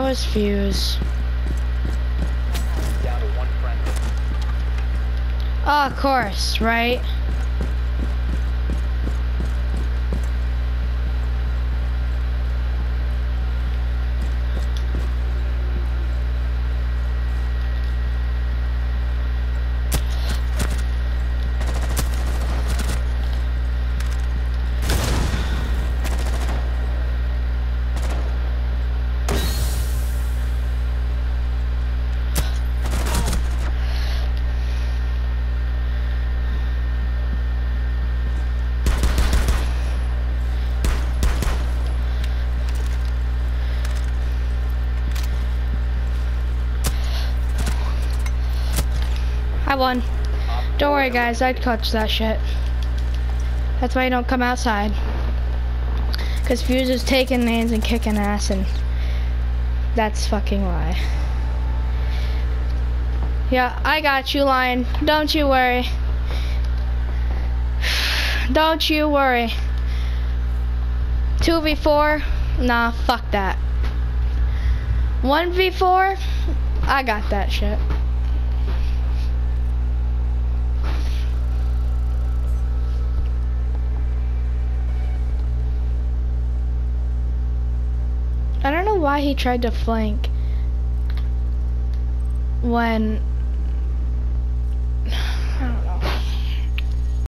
was Fuse. Down to one friendly. Oh, of course, right? I won. Don't worry, guys. I'd clutch that shit. That's why you don't come outside. Because Fuse is taking names and kicking ass, and that's fucking why. Yeah, I got you, Lion. Don't you worry. Don't you worry. 2v4? Nah, fuck that. 1v4? I got that shit. I don't know why he tried to flank when